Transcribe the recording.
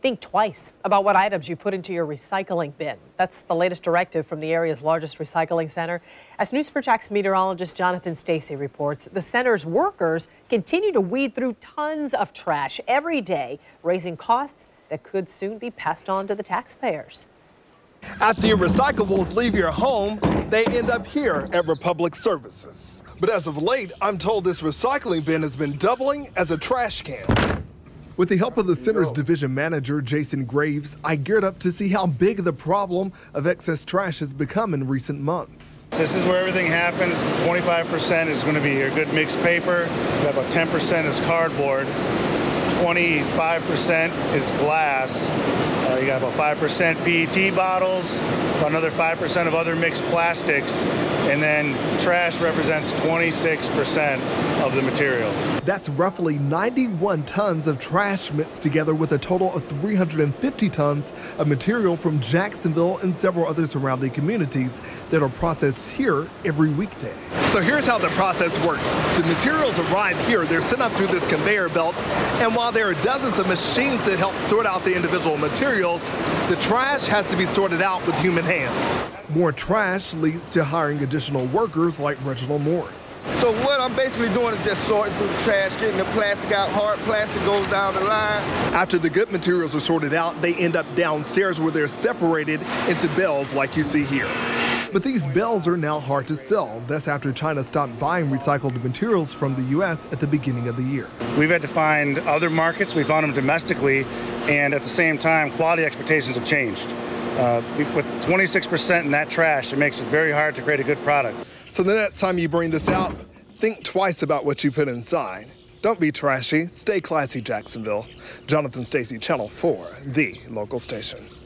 Think twice about what items you put into your recycling bin. That's the latest directive from the area's largest recycling center. As News 4 Jax meteorologist Jonathan Stacy reports, the center's workers continue to weed through tons of trash every day, raising costs that could soon be passed on to the taxpayers. After your recyclables leave your home, they end up here at Republic Services. But as of late, I'm told this recycling bin has been doubling as a trash can. With the help of the center's division manager, Jason Graves, I geared up to see how big the problem of excess trash has become in recent months. This is where everything happens. 25% is going to be your good mixed paper. About 10% is cardboard. 25% is glass. You got about 5% PET bottles, about another 5% of other mixed plastics, and then trash represents 26% of the material. That's roughly 91 tons of trash mixed together with a total of 350 tons of material from Jacksonville and several other surrounding communities that are processed here every weekday. So here's how the process works. The materials arrive here, they're sent up through this conveyor belt, and while there are dozens of machines that help sort out the individual materials, the trash has to be sorted out with human hands. More trash leads to hiring additional workers like Reginald Morris. So what I'm basically doing is just sorting through the trash, getting the plastic out. Hard plastic goes down the line. After the good materials are sorted out, they end up downstairs where they're separated into bales like you see here. But these bales are now hard to sell. That's after China stopped buying recycled materials from the U.S. at the beginning of the year. We've had to find other markets. We found them domestically, and at the same time, quality expectations have changed. With 26% in that trash, it makes it very hard to create a good product. So the next time you bring this out, think twice about what you put inside. Don't be trashy. Stay classy, Jacksonville. Jonathan Stacy, Channel 4, the local station.